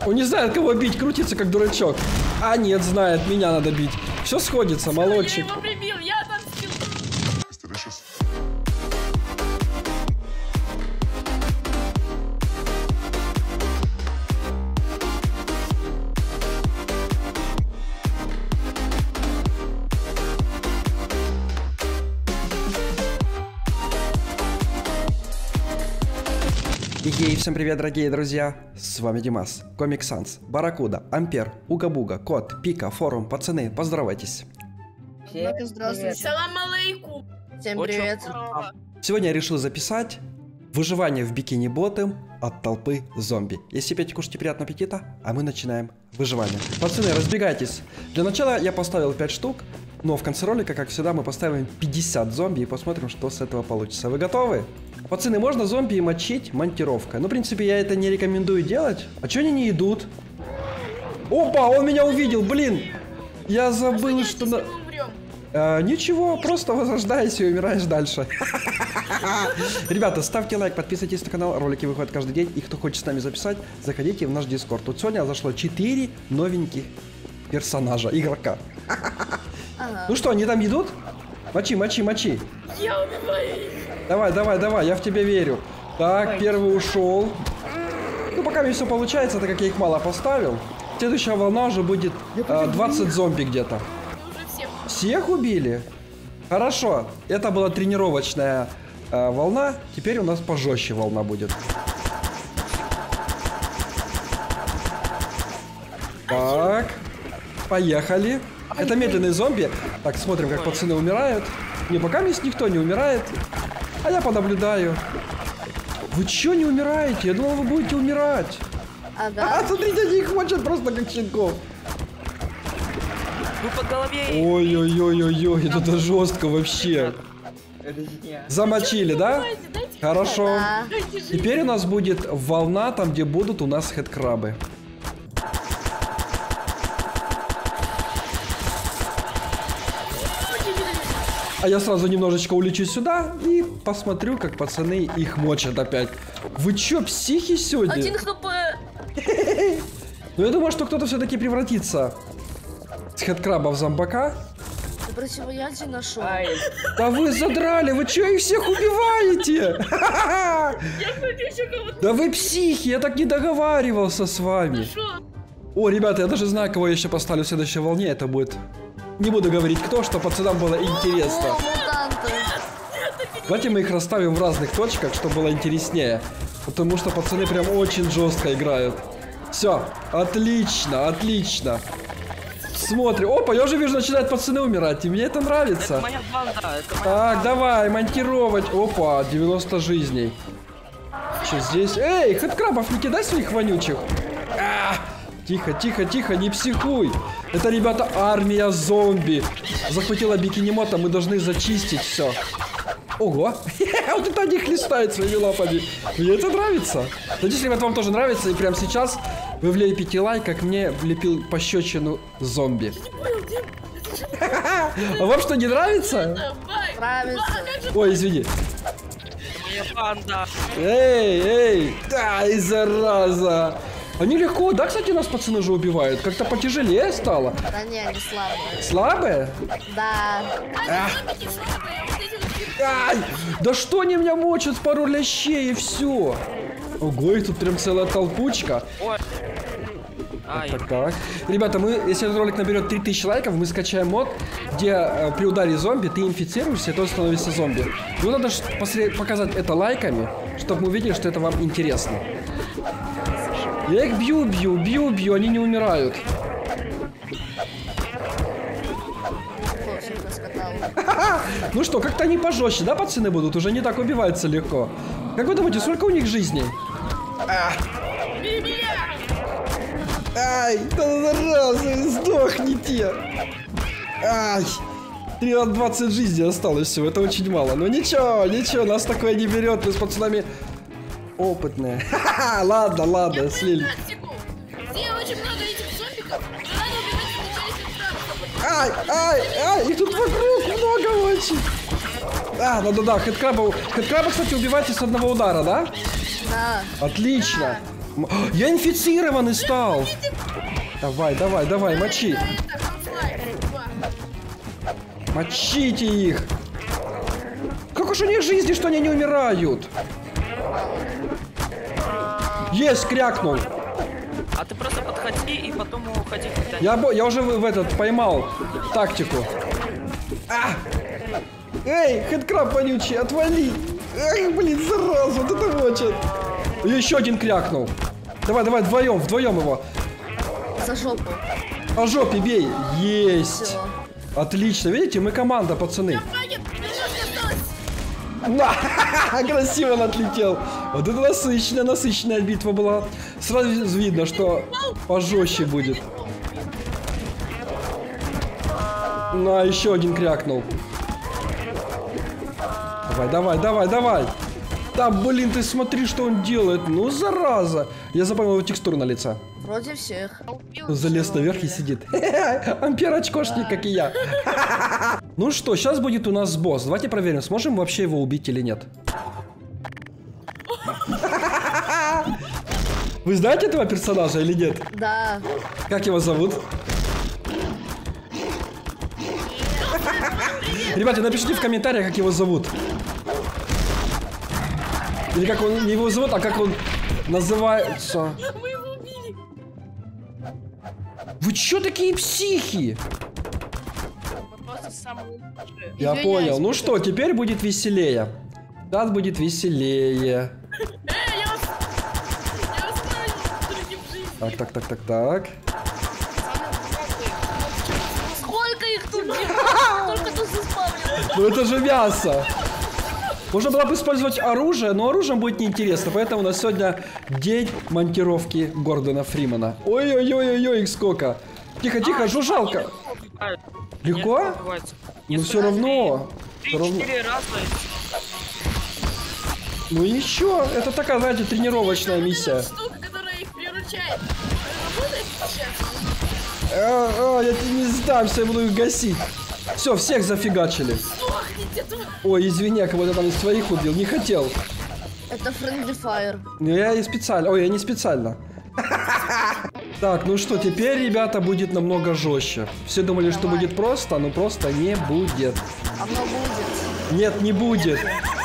Он не знает, кого бить, крутится как дурачок. А нет, знает, меня надо бить. Все сходится, молодчик. Я его прибил, я отомстил. Ей, всем привет, дорогие друзья! С вами Димас, Комик Санс, Барракуда, Ампер, Уга-Буга, Кот, Пика, Форум, пацаны, поздоровайтесь! Всем здравствуйте! Салам алейкум! Всем привет! Сегодня я решил записать выживание в бикини-ботом от толпы зомби. Если пейте, кушайте, приятного аппетита, а мы начинаем выживание. Пацаны, разбегайтесь! Для начала я поставил 5 штук, но в конце ролика, как всегда, мы поставим 50 зомби и посмотрим, что с этого получится. Вы готовы? Пацаны, можно зомби мочить монтировкой. Ну, в принципе, я это не рекомендую делать. А чё они не идут? Опа, он меня увидел, блин! Я забыл, что... Ничего, просто возрождайся и умираешь дальше. Ребята, ставьте лайк, подписывайтесь на канал, ролики выходят каждый день. И кто хочет с нами записать, заходите в наш дискорд. Тут сегодня зашло 4 новеньких персонажа, игрока. Ну что, они там идут? Мочи, мочи, мочи. Я убиваю их. Давай, давай, давай, я в тебя верю. Так, первый ушел. Ну, пока мне все получается, так как я их мало поставил. Следующая волна уже будет 20 зомби где-то. Всех убили? Хорошо, это была тренировочная волна. Теперь у нас пожестче волна будет. Так, поехали. Это медленные зомби. Так, смотрим, как пацаны умирают. Не, пока здесь никто не умирает. А я понаблюдаю. Вы чё не умираете? Я думал, вы будете умирать. Ага. А, смотрите, они их мочат просто как щенков. Вы по голове. Ой-ой-ой-ой-ой, это жестко вообще. Замочили, да? Хорошо. Да. Теперь у нас будет волна, там где будут у нас хедкрабы. А я сразу немножечко улечу сюда и посмотрю, как пацаны их мочат опять. Вы чё, психи сегодня? 1 хп. Ну я думаю, что кто-то все-таки превратится с хедкраба в зомбака. Ты противоядие нашел. Да вы задрали, вы чё их всех убиваете? Я хочу еще кого-то. Да вы психи, я так не договаривался с вами. О, ребята, я даже знаю, кого я еще поставлю в следующей волне. Это будет... Не буду говорить кто, что пацанам было интересно. О, мутанты. Давайте мы их расставим в разных точках, чтобы было интереснее. Потому что пацаны прям очень жестко играют. Все, отлично, отлично. Смотрим. Опа, я уже вижу, начинают пацаны умирать. И мне это нравится. Это моя банда, это моя Так, банда. давай, монтировать. Опа, 90 жизней. Что здесь? Эй, хедкрабов не кидай своих вонючих. Тихо, тихо, тихо, не психуй. Это, ребята, армия зомби. Захватила бикини-мота, мы должны зачистить все. Ого, вот это они хлестают своими лапами. Мне это нравится. Надеюсь, ребята, вам тоже нравится. И прямо сейчас вы влепите лайк, как мне влепил пощечину зомби. А вам что, не нравится? Нравится. Ой, извини. Моя банда. Эй, эй, дай, зараза. Они легко, да, кстати, нас пацаны уже убивают. Как-то потяжелее стало. Да не, они слабые. Слабые? Да. Ай, да что они меня мочат, пару лящей и все. Ого, их тут прям целая толпучка. Ой. Ай. Так. Ребята, мы, если этот ролик наберет 3000 лайков, мы скачаем мод, где при ударе зомби ты инфицируешься и тоже становишься зомби. Ну, надо показать это лайками, чтобы мы увидели, что это вам интересно. Я их бью, они не умирают. Ну что, как-то они пожестче, да, пацаны будут? Уже не так убиваются легко. Как вы думаете, сколько у них жизней? Ай, да зараза, сдохните. Ай, 20 жизней осталось всего, это очень мало. Но ничего, ничего, нас такое не берет, мы с пацанами опытные. Ладно, ладно, слили. Где очень много этих зомбиков, надо убивать вначале. Ай, ай, ай, их тут вокруг много очень. Да-да-да, хедкраба, кстати, убивайте с одного удара, да? Да. Отлично. Я инфицированный стал. Давай, давай, давай, мочи. Это Half-Life 2. Мочите их. Как уж у них жизни, что они не умирают. Есть, крякнул. А ты просто подходи и потом уходи. Когда Я уже в этот поймал тактику. А! Эй, хэдкраб вонючий, отвали. Ай, блин, зараза, вот это мочит. Еще один крякнул. Давай, давай, вдвоем его. За жопу. По жопе бей. Есть. Всё. Отлично, видите, мы команда, пацаны. Пагин, немножко осталось. На, красиво он отлетел. Вот это насыщенная битва была. Сразу видно, что пожестче будет. На, еще один крякнул. Давай, давай, давай, давай. Да, блин, ты смотри, что он делает. Ну, зараза. Я запомнил его текстуру на лице. Вроде всех. Залез Всего наверх и убили. сидит. Ампер очкошник, как и я. Ну что, сейчас будет у нас босс. Давайте проверим, сможем вообще его убить или нет. Вы знаете этого персонажа или нет? Да. Как его зовут? Ребята, напишите в комментариях, как его зовут. Или как он, не его зовут, а как он называется. Мы его убили. Вы чё такие психи? Мы просто самые лучшие. Я Извиняюсь, понял. Ну что, теперь будет веселее. Сейчас будет веселее. Я вас знаю, другим жизнь. Так. Сколько их тут, Дима? Только тут заспавнилось. Ну это же мясо. Можно было бы использовать оружие, но оружием будет неинтересно. Поэтому у нас сегодня день монтировки Гордона Фримана. Ой-ой-ой-ой, их сколько. Тихо, жужжалка. Легко? Ну все равно. Всё равно. 3-4 раза. Ну еще, это такая, знаете, тренировочная миссия. Штука, которая их приручает. Работает сейчас? Я тебе не сдамся, я буду их гасить. Все, всех зафигачили. Сдохните, тварь. Ой, извини, я кого-то там из своих убил, не хотел. Это Friendly Fire. Ну я и специально. Ой, я не специально. Так, ну что, теперь, ребята, будет намного жестче. Все думали, что Давай. будет просто, но просто не будет. Оно будет. Нет, не будет.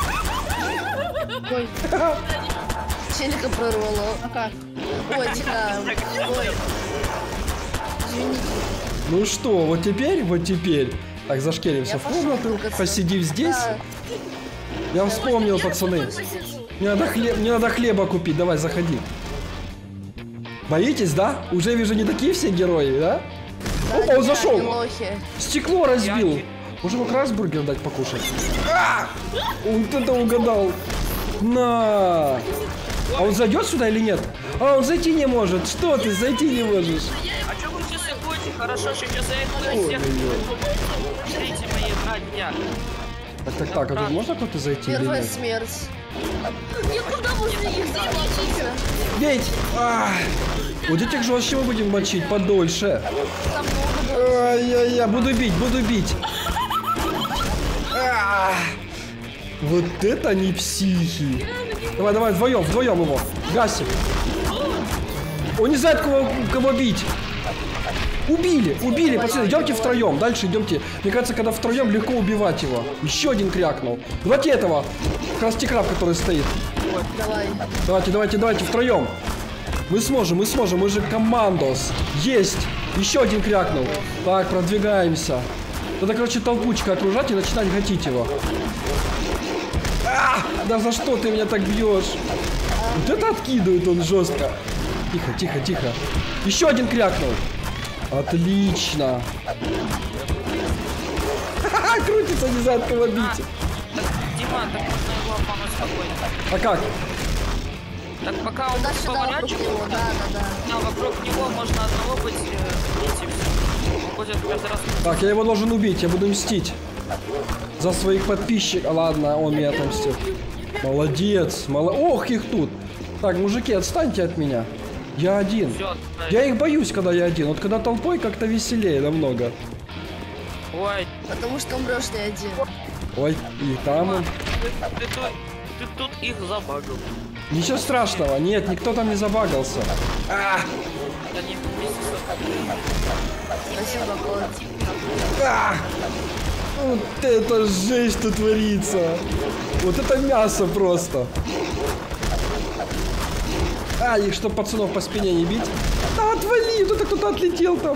Ой. Челика прорвало. Ой, тихо. Ой. Извините. Ну что, вот теперь. Так, зашкеримся Я в пошел комнату, трогаться. посидим здесь. Да. Я вспомнил, пацаны. Мне надо хлеба купить, давай, заходи. Боитесь, да? Уже вижу, не такие все герои, да? Да, Опа, он не, зашел. они лохи. Стекло разбил. Можно как раз бургер дать покушать. Вот это угадал. На. А он зайдет сюда или нет? А он зайти не может. Что ты, зайти не можешь? А что вы сейчас будете? Хорошо, что сейчас я их всех. Смотрите мои братья. Так, а тут можно кто-то зайти или Первая нет? смерть. Никуда возле них замочиться. Бейте! Вот этих же вообще мы будем мочить подольше. Там много. Ай-яй-яй, буду бить. Вот это не психи. Давай, вдвоем его. Гасим. Он не знает, кого бить. Убили, пацаны, идемте втроем. Дальше идемте. Мне кажется, когда втроем легко убивать его. Еще один крякнул. Давайте этого. Красти-краб, который стоит. Давай. Давайте, втроем. Мы сможем, мы же командос. Есть. Еще один крякнул. Так, продвигаемся. Надо, короче, толпучка окружать и начинать гатить его. Да за что ты меня так бьешь? Вот это откидывает он жестко. Тихо. Еще один крякнул. Отлично. Крутится, не знает, кого бить. Дима, так можно его помочь спокойно. А как? Так пока он Туда-сюда вокруг поворачивается, него, да. вокруг него можно одного быть, и все. Он будет каждый раз. Так, я его должен убить, я буду мстить. За своих подписчиков. Ладно, он меня отомстит. Молодец. Ох, их тут. Так, мужики, отстаньте от меня. Я один. Всё, Я их боюсь, когда я один. Вот когда толпой, как-то веселее намного. Ой, Потому что умрешь не один. Ой, и там он. ты тут. ты тут их забагал. Ничего страшного, нет, никто там не забагался. Да не вместе Спасибо, кот. Вот это жесть что творится. Вот это мясо просто. И чтоб пацанов по спине не бить. Да отвали, тут кто-то отлетел там.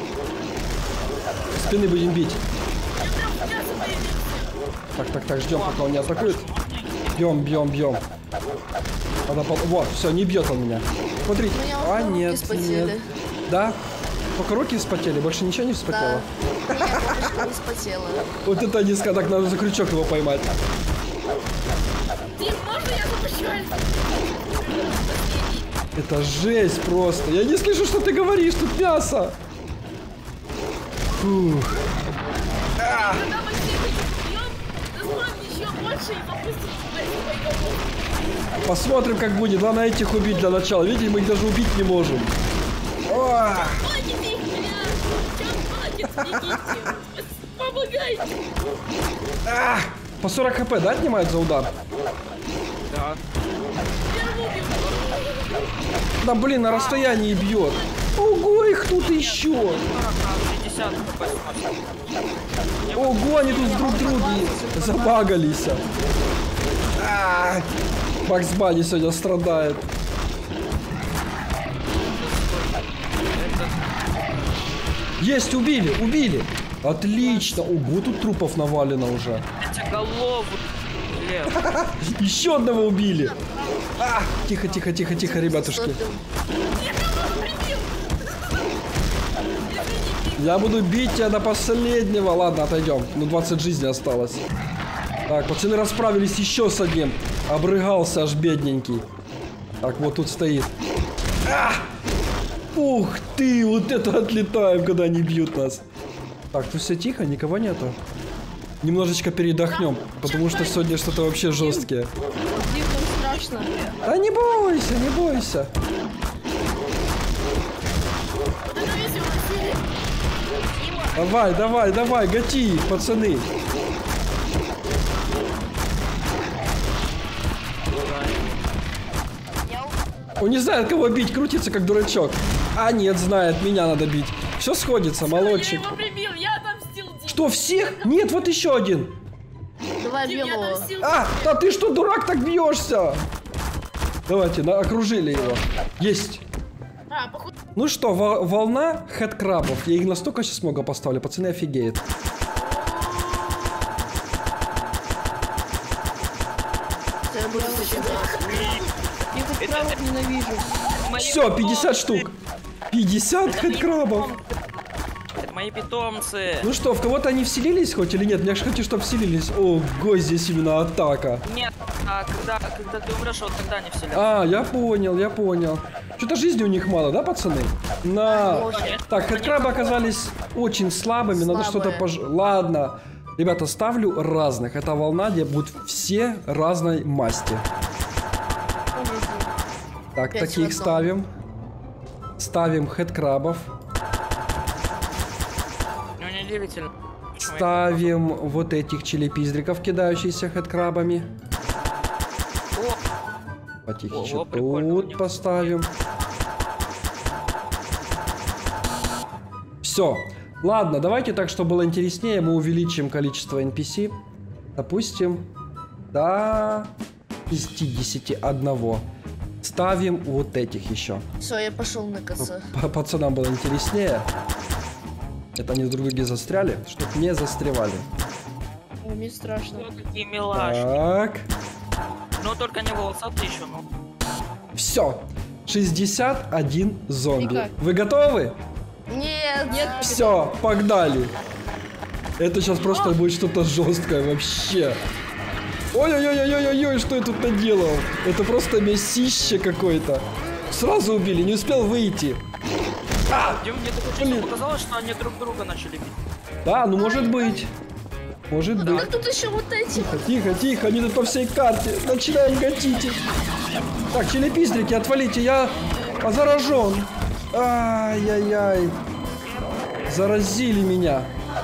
Спины будем бить. Так, ждем, пока он не атакует. Бьем. Вот, все, не бьет он меня. Смотри. Нет. Да? Только руки вспотели, больше ничего не вспотело? Да, я не вспотела. Вот это низко, так надо за крючок его поймать. Дим, можно я запущу? Это жесть просто. Я не слышу, что ты говоришь, тут мясо. Фух. Когда мы всех бьем, достанем еще больше и запустим своих. Посмотрим, как будет. Главное этих убить для начала. Видите, мы их даже убить не можем. Помогите их, меня! Чем молодец, бегите! Помогайте! По 40 хп, да, отнимают за удар? Да. Да блин, на расстоянии бьет. Ого, их тут еще. 50 хп. Ого, они тут друг друге забагались. Бакс Банни сегодня страдает. Есть, убили. Отлично. Ого, тут трупов навалено уже. Эти голову. Еще одного убили. Тихо, ребятушки. Я буду бить тебя до последнего. Ладно, отойдем. 20 жизней осталось. Так, пацаны расправились еще с одним. Обрыгался аж бедненький. Так, вот тут стоит. Ух ты, вот это отлетаем, когда они бьют нас. Так, тут все тихо, никого нету. Немножечко передохнем, потому что сегодня что-то вообще жесткое. Дим, нам страшно. Да не бойся. Давай, готи их, пацаны. Он не знает, кого бить, крутится как дурачок. Нет, знает, меня надо бить. Все сходится, молодчик. Я его прибил, я отомстил, Дим. Что, всех? Нет, вот еще один. Давай, Дим, бьем я его. отомстил. Да ты что, дурак, так бьешься? Давайте, окружили его. Есть. Походу. Ну что, волна хэдкрабов. Я их настолько сейчас много поставлю, пацаны офигеют. Я хэдкрабов ненавижу. Все, 50 штук. 50 хэдкрабов. Это мои питомцы. Ну что, в кого-то они вселились хоть или нет? Я же хочу, чтобы вселились. Ого, здесь именно атака. Нет, когда ты умрешь, вот тогда они вселятся. Я понял. Что-то жизни у них мало, да, пацаны? Так, хэдкрабы оказались очень слабыми, надо что-то Ладно. Ребята, ставлю разных. Это волна, где будут все разной масти. Так, таких ставим. Ставим хэдкрабов. Ну, неудивительно. Ставим вот этих челепиздриков, кидающихся хэдкрабами. Потихиче тут поставим. Все. Ладно, давайте так, чтобы было интереснее, мы увеличим количество NPC. Допустим, до 51. Ставим вот этих еще. Все, я пошел на коса. Пацанам было интереснее. Это они друг друга застряли, чтобы не застревали. Мне страшно. Какие милашки. Так. Но только не волосатые еще, ну. Все. 61 зомби. Никак. Вы готовы? Нет. Все, погнали. Это сейчас просто будет что-то жесткое вообще. Ой-ой-ой-ой-ой-ой, что я тут наделал? Это просто мясище какое-то. Сразу убили, не успел выйти. Дим, мне такое чувство показалось, что они друг друга начали бить. Да, ну может быть. Может быть. А тут еще вот эти. Тихо, они тут по всей карте. Начинаем гатить их. Так, челепиздрики, отвалите, я заражен. Ай-яй-яй. Заразили меня.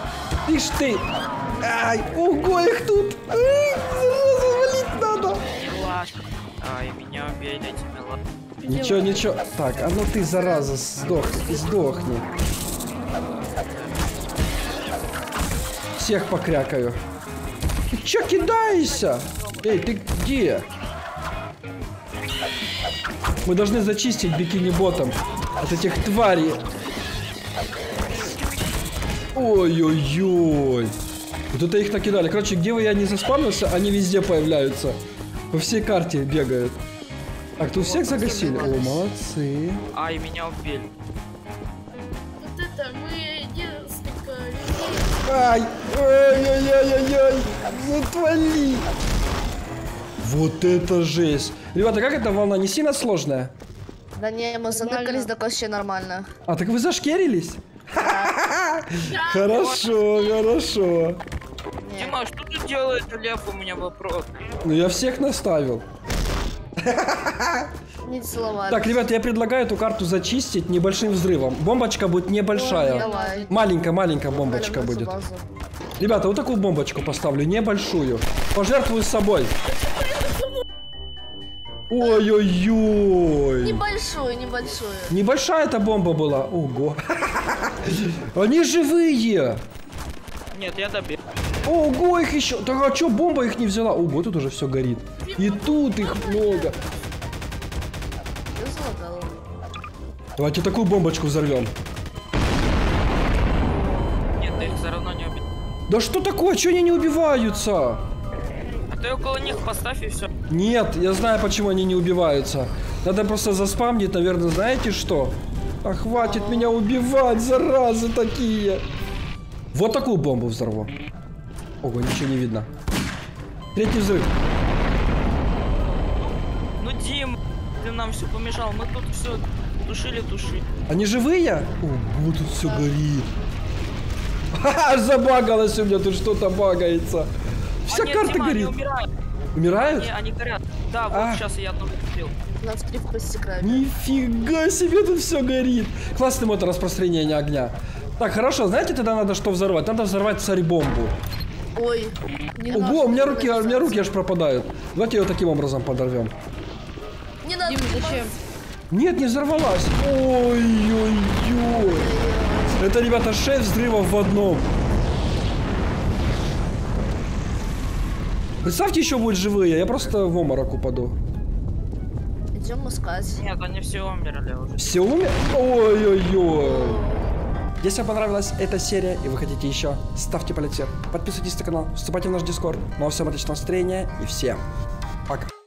Ишь ты. Ого, их тут. Завалить надо. Ай, меня убили этими лапами. Ничего, ничего. Так, а ну ты, зараза, сдохни. Всех покрякаю. Ты чё кидаешься? Эй, ты где? Мы должны зачистить бикини-ботом от этих тварей. Ой-ой-ой. Вот это их накидали. Короче, где бы я не заспавнился, они везде появляются. По всей карте бегают. Так, тут всех загасили. О, молодцы. Ай, меня убили. Вот это, мы несколько людей. Ай! Ой-ой-ой-ой-ой! Затвали! Вот это жесть! Ребята, как эта волна? Не сильно сложная? Да не, мы заныкались, так вообще нормально. А, так вы зашкерились? Хорошо, хорошо. Дима, что ты делаешь, Лев? У меня вопрос. Ну я всех наставил. Не целовать. Так, ребят, я предлагаю эту карту зачистить небольшим взрывом. Бомбочка будет небольшая. Давай. Маленькая бомбочка будет. Ребята, вот такую бомбочку поставлю, небольшую. Пожертвую собой. Ой-ой-ой. Небольшую. Небольшая эта бомба была. Ого. Они живые. Нет, я добил. Ого, их еще. Так а что бомба их не взяла? Ого, тут уже все горит. И тут их много. Давайте такую бомбочку взорвем. Нет, ты их все равно не убил. Да что такое? Чего они не убиваются? А ты около них поставь и все. Нет, я знаю, почему они не убиваются. Надо просто заспамнить, наверное, знаете что? А хватит меня убивать, заразы такие. Вот такую бомбу взорву. Ого, ничего не видно. Третий взрыв. Ну, Дим, ты нам все помешал. Мы тут все тушили. Они живые? Ого, тут все горит. Ха-ха, забагалось у меня, тут что-то багается. Вся нет, карта Дима, горит. Они умирают. Умирают? Они горят. Да, вот А. сейчас я одного убил. У нас привкус стекает. Нифига себе, тут все горит. Классный мод распространения огня. Так, хорошо, знаете, тогда надо что взорвать? Надо взорвать царь-бомбу. Ой. Не Ого, надо, у меня чтобы руки аж пропадают. Давайте ее таким образом подорвем. Не надо. Дима, зачем? Нет, не взорвалась. Ой-ой-ой. Это, ребята, 6 взрывов в одном. Представьте, еще будут живые. Я просто в обморок упаду. Идем искать. Нет, они все умерли уже. Все умер? Ой-ой-ой. Если вам понравилась эта серия и вы хотите еще, ставьте палец вверх, подписывайтесь на канал, вступайте в наш дискорд. Ну а всем отличного настроения и всем пока.